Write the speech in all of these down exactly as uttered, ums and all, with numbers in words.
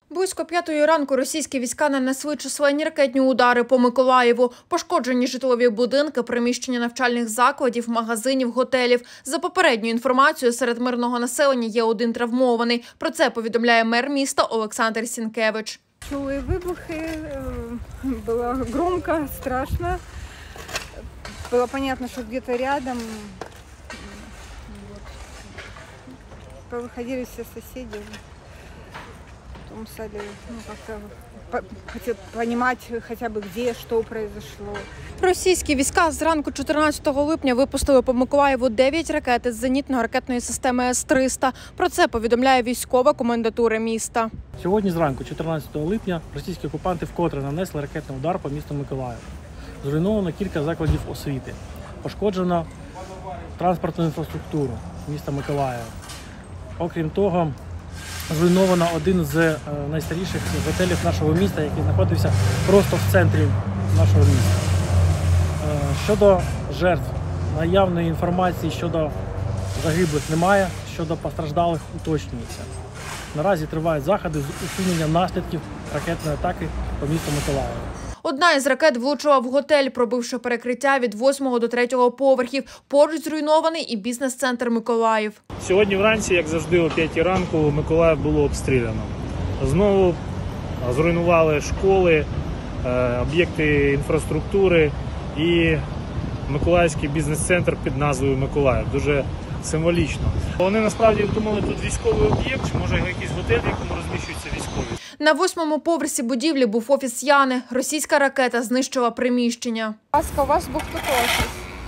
Близько п'ятої ранку російські війська нанесли численні ракетні удари по Миколаєву. Пошкоджені житлові будинки, приміщення навчальних закладів, магазинів, готелів. За попередньою інформацією, серед мирного населення є один травмований. Про це повідомляє мер міста Олександр Сінкевич. Чули вибухи, було громко, страшно. Було зрозуміло, що десь рядом. Повиходили всі сусіди. Потом стали, ну, как-то хотят понимать хотя бы, где, что произошло. Російські війська зранку чотирнадцятого липня випустили по Миколаєву дев'ять ракет із зенітно-ракетної системи С триста. Про це повідомляє військова комендатура міста. Сьогодні зранку, чотирнадцятого липня, російські окупанти вкотре нанесли ракетний удар по місту Миколаїв. Зруйновано кілька закладів освіти. Пошкоджено транспортну інфраструктуру міста Миколаєва. Окрім того, зруйновано один з найстаріших готелів нашого міста, який знаходився просто в центрі нашого міста. Щодо жертв, наявної інформації щодо загиблих немає, щодо постраждалих уточнюється. Наразі тривають заходи з усунення наслідків ракетної атаки по місту Миколаєва. Одна із ракет влучила в готель, пробивши перекриття від восьмого до третього поверхів. Поруч зруйнований і бізнес-центр Миколаїв. Сьогодні вранці, як завжди, о п'ятій ранку, Миколаїв було обстріляно. Знову зруйнували школи, об'єкти інфраструктури і Миколаївський бізнес-центр під назвою Миколаїв. Дуже символічно. Вони насправді думали, тут військовий об'єкт, чи може якийсь готель, в якому розміщуються військові. На восьмому поверсі будівлі був офіс Яни. Російська ракета знищила приміщення. Аска, у вас був тут офіс.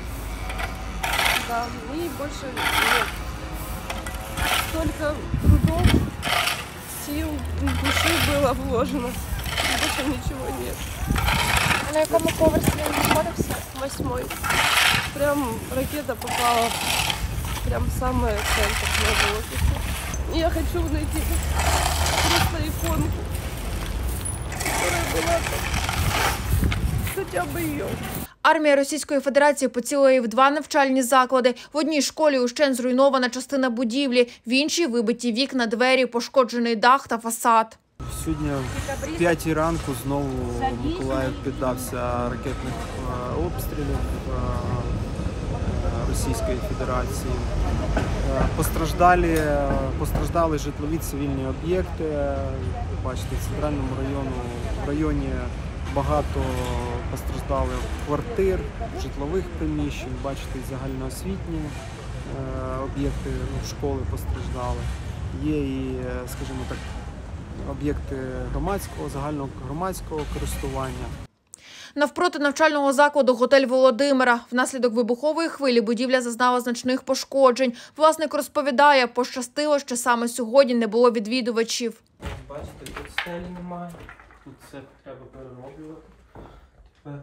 Да, и больше нет. Столько трудов, сил, души было вложено. Больше ничего нет. А на якому поверсі він знаходився? Восьмой. Прям ракета попала прям в самый центр моего офиса. Я хочу найти просто иконку, которая была хотя бы ее. Армія Російської Федерації поцілила і в два навчальні заклади. В одній школі ущент зруйнована частина будівлі, в іншій вибиті вікна, двері, пошкоджений дах та фасад. Сьогодні в п'ятій ранку знову Миколаїв піддався ракетних обстрілів Російської Федерації. Постраждали, постраждали житлові цивільні об'єкти. Бачите, в центральному району, в районі багато постраждали квартир, житлових приміщень, бачите, загальноосвітні об'єкти, ну, школи постраждали. Є і, скажімо так, об'єкти громадського, загального громадського користування. Навпроти навчального закладу готель Володимира. Внаслідок вибухової хвилі будівля зазнала значних пошкоджень. Власник розповідає, пощастило, що саме сьогодні не було відвідувачів. Бачите, тут стелі немає, тут все треба перероблювати. Тепер.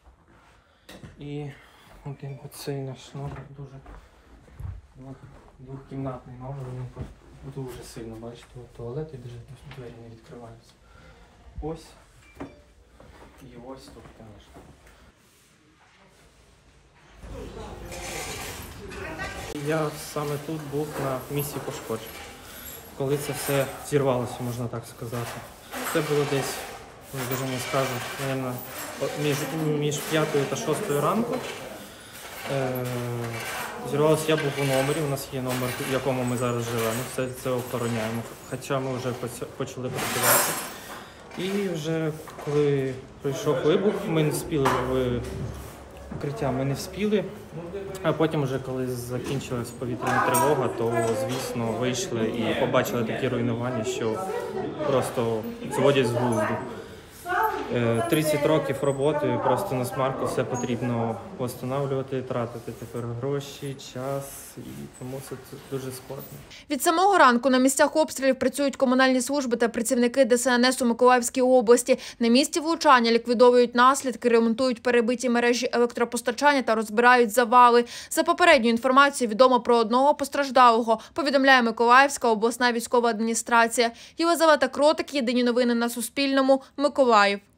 І один оцей наш номер дуже двохкімнатний номер, він дуже сильно, бачите, туалет і дуже двері не відкриваються. Ось. І ось тут теж. Я саме тут був на місці пошкоджень, коли це все зірвалося, можна так сказати. Це було десь, дуже не скажу, мабуть, між, між п'ятою та шостою ранку. Е, зірвалося, я був у номері, у нас є номер, в якому ми зараз живемо, все це охороняємо, хоча ми вже почали працювати. І вже коли пройшов вибух, ми не встигли в укриття, ми не встигли. А потім, вже коли закінчилась повітряна тривога, то, звісно, вийшли і побачили такі руйнування, що просто зводять з глузду. тридцять років роботи, просто на смарку все потрібно встановлювати, тратити тепер гроші, час, і тому це дуже складно. Від самого ранку на місцях обстрілів працюють комунальні служби та працівники Де Се Ен Ес у Миколаївській області. На місці влучання ліквідовують наслідки, ремонтують перебиті мережі електропостачання та розбирають завали. За попередньою інформацією відомо про одного постраждалого, повідомляє Миколаївська обласна військова адміністрація. Єлизавета Кротик, єдині новини на Суспільному, Миколаїв.